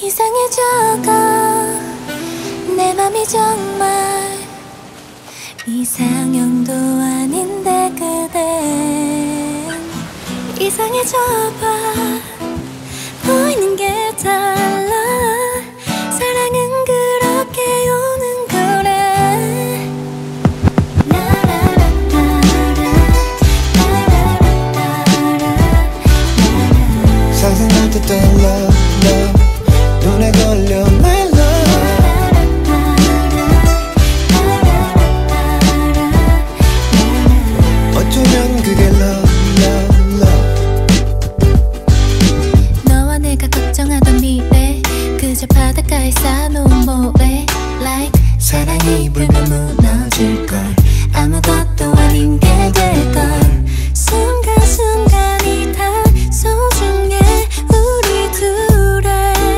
이상해져가 내 맘이 정말 이상형도 아닌데 그댄 이상해져봐 보이는 게 달라 사랑은 그렇게 오는 거래 상상할 때도 love love 눈에 걸려 my love 어쩌면 그게 love love love 너와 내가 걱정하던 미래 그저 바닷가에 쌓아놓은 모래 like 사랑이 불면 무너질걸 아무것도 아닌 게 될걸 순간순간이 다 소중해 우리 둘의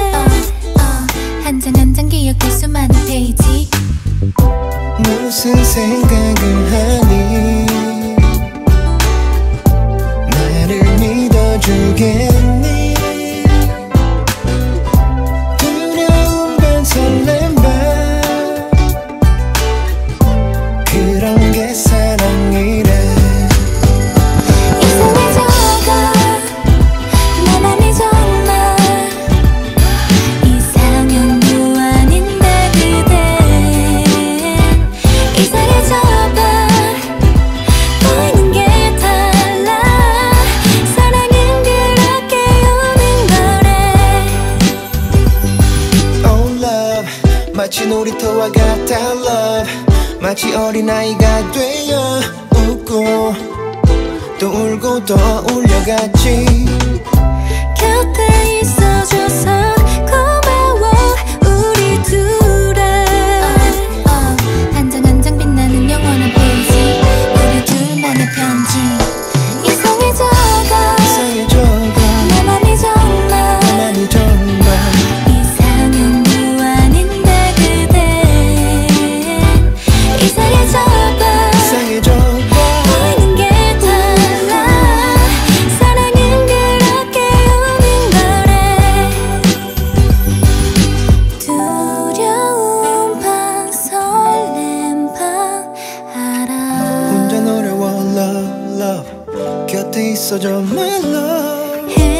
한 장 한 장 기억될 수많은 페이지 무슨 생각을 하니 나를 믿어주겠니 두려움 반 설렘 반 그런 게 사랑이래 이상해져가 내 맘이 정말 이상형도 아닌데 그댄 이상해져봐 보이는 게 달라 사랑은 그렇게 오는 거래 Oh love 마치 놀이터와 같아 love 마치 어린아이가 되어 웃고 또 울고 또 울려갔지 곁에 있어줘서 고마워 우리 둘의 한 장 한 장 빛나는 영원한 페이지 우리 둘만의 편지 이상해져가 이상해져가 내 맘이 정말 내 맘이 정말 이상형도 아닌데 그댄 이상해져봐 이상해져가 보이는 게 달라 사랑은 그렇게 오는 거래 두려움 반 설렘 반 알아 혼자 어려워 love love 곁에 있어줘 my love 해